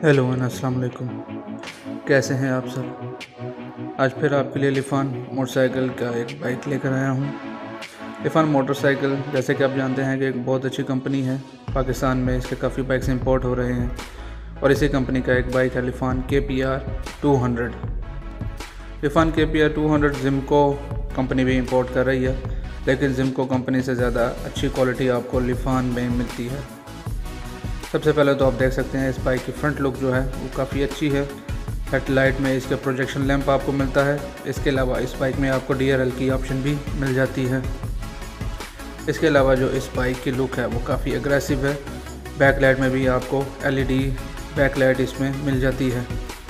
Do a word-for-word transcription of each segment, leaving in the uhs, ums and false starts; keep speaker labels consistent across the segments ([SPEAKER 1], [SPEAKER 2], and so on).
[SPEAKER 1] Hello one अस्सलाम वालेकुम। कैसे हैं आप सब। आज फिर आपके लिए लिफान मोटरसाइकिल का एक बाइक लेकर आया हूं। लिफान मोटरसाइकिल जैसे कि आप जानते हैं कि एक बहुत अच्छी कंपनी है। पाकिस्तान में इसके काफ़ी बाइक्स इंपोर्ट हो रहे हैं और इसी कंपनी का एक बाइक है Lifan K P R two hundred. Lifan K P R two hundred Zimco company भी इंपोर्ट कर रही है, लेकिन ज़िम्को कंपनी से ज़्यादा अच्छी क्वालिटी आपको लिफान में मिलती है। सबसे पहले तो आप देख सकते हैं इस बाइक की फ्रंट लुक जो है वो काफ़ी अच्छी है। हेडलाइट में इसके प्रोजेक्शन लैंप आपको मिलता है। इसके अलावा इस बाइक में आपको डी आर एल की ऑप्शन भी मिल जाती है। इसके अलावा जो इस बाइक की लुक है वो काफ़ी एग्रेसिव है। बैकलाइट में भी आपको एल ई डी बैकलाइट इसमें मिल जाती है।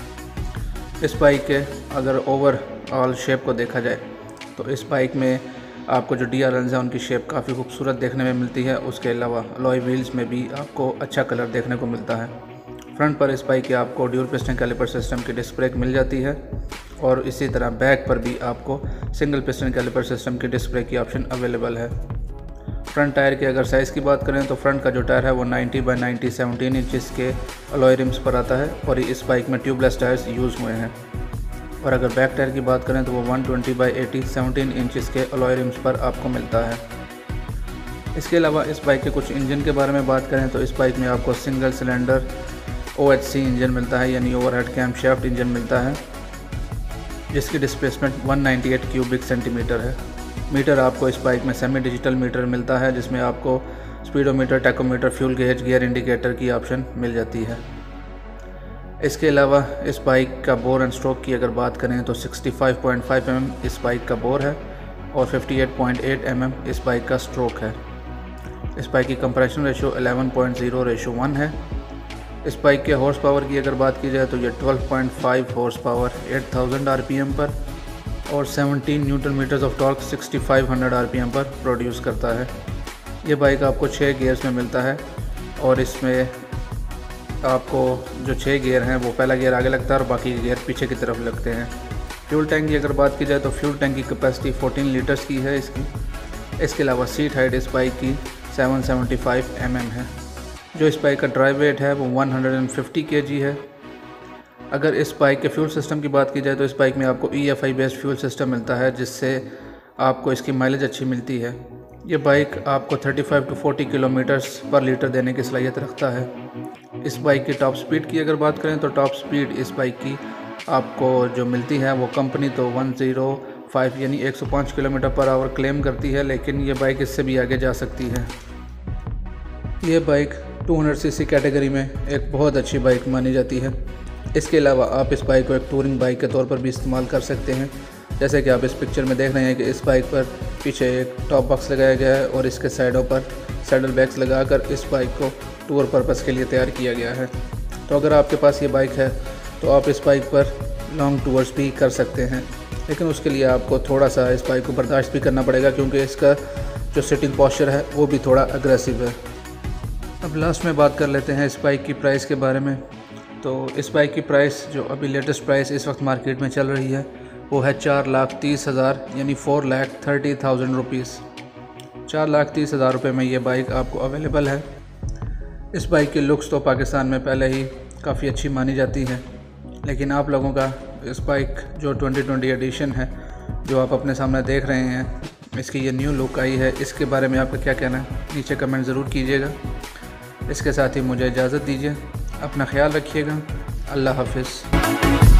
[SPEAKER 1] इस बाइक के अगर ओवरऑल शेप को देखा जाए तो इस बाइक में आपको जो डी आर एल्स हैं उनकी शेप काफ़ी खूबसूरत देखने में मिलती है। उसके अलावा अलॉय व्हील्स में भी आपको अच्छा कलर देखने को मिलता है। फ्रंट पर इस बाइक के आपको ड्यूल पिस्टन कैलिपर सिस्टम की डिस्क ब्रेक मिल जाती है और इसी तरह बैक पर भी आपको सिंगल पिस्टन कैलिपर सिस्टम की डिस्क ब्रेक की ऑप्शन अवेलेबल है। फ्रंट टायर की अगर साइज़ की बात करें तो फ्रंट का जो टायर है वो ninety by ninety seventeen inches के अलॉय रिम्स पर आता है और इस बाइक में ट्यूबलेस टायर्स यूज़ हुए हैं। और अगर बैक टायर की बात करें तो वो one twenty by eighty seventeen inches के अलॉय रिम्स पर आपको मिलता है। इसके अलावा इस बाइक के कुछ इंजन के बारे में बात करें तो इस बाइक में आपको single cylinder O H C engine मिलता है, यानी ओवरहेड कैम शाफ्ट इंजन मिलता है, जिसकी displacement one ninety eight cubic centimetre है। मीटर आपको इस बाइक में सेमी डिजिटल मीटर मिलता है, जिसमें आपको speedometer, tachometer, fuel gauge, gear indicator की ऑप्शन मिल जाती है। इसके अलावा इस बाइक का बोर एंड स्ट्रोक की अगर बात करें तो sixty five point five M M इस बाइक का बोर है और fifty eight point eight M M इस बाइक का स्ट्रोक है। इस बाइक की compression ratio eleven point zero ratio one है। इस बाइक के हॉर्स पावर की अगर बात की जाए तो ये twelve point five horse power eight thousand R P M पर और seventeen newton metres of torque sixty five hundred R P M पर प्रोड्यूस करता है। ये बाइक आपको छः गियर्स में मिलता है और इसमें आपको जो छः गियर हैं वो पहला गियर आगे लगता है और बाकी गियर पीछे की तरफ लगते हैं। फ्यूल टैंक की अगर बात की जाए तो फ्यूल टैंक की कैपेसिटी फोर्टीन लीटर्स की है इसकी। इसके अलावा सीट हाइट इस बाइक की seven seventy five M M है। जो इस बाइक का ड्राइव वेट है वो वन हंड्रेड फिफ्टी के जी है। अगर इस बाइक के फ्यूल सिस्टम की बात की जाए तो इस बाइक में आपको E F I based fuel system मिलता है, जिससे आपको इसकी माइलेज अच्छी मिलती है। ये बाइक आपको thirty five to forty kilometres पर लीटर देने की सलाहियत रखता है। इस बाइक की टॉप स्पीड की अगर बात करें तो टॉप स्पीड इस बाइक की आपको जो मिलती है वो कंपनी तो वन ज़ीरो फाइव यानी एक सौ पाँच किलोमीटर पर आवर क्लेम करती है, लेकिन ये बाइक इससे भी आगे जा सकती है। ये bike two hundred C C category में एक बहुत अच्छी बाइक मानी जाती है। इसके अलावा आप इस बाइक को एक टूरिंग बाइक के तौर पर भी इस्तेमाल कर सकते हैं। जैसे कि आप इस पिक्चर में देख रहे हैं कि इस बाइक पर पीछे एक टॉप बॉक्स लगाया गया है और इसके साइडों पर सैडल बैग्स लगाकर इस बाइक को टूर पर्पज़ के लिए तैयार किया गया है। तो अगर आपके पास ये बाइक है तो आप इस बाइक पर लॉन्ग टूर्स भी कर सकते हैं, लेकिन उसके लिए आपको थोड़ा सा इस बाइक को बर्दाश्त भी करना पड़ेगा, क्योंकि इसका जो सिटिंग पोस्चर है वो भी थोड़ा अग्रेसिव है। अब लास्ट में बात कर लेते हैं इस बाइक की प्राइस के बारे में। तो इस बाइक की प्राइस जो अभी लेटेस्ट प्राइस इस वक्त मार्केट में चल रही है वो है चार लाख तीस हज़ार यानी four lakh thirty thousand rupees. चार लाख तीस हज़ार रुपये में ये बाइक आपको अवेलेबल है। इस बाइक की लुक्स तो पाकिस्तान में पहले ही काफ़ी अच्छी मानी जाती है, लेकिन आप लोगों का इस बाइक जो ट्वेंटी ट्वेंटी एडिशन है जो आप अपने सामने देख रहे हैं, इसकी ये न्यू लुक आई है, इसके बारे में आपका क्या कहना है नीचे कमेंट ज़रूर कीजिएगा। इसके साथ ही मुझे इजाज़त दीजिए। अपना ख्याल रखिएगा। अल्लाह हाफिज़।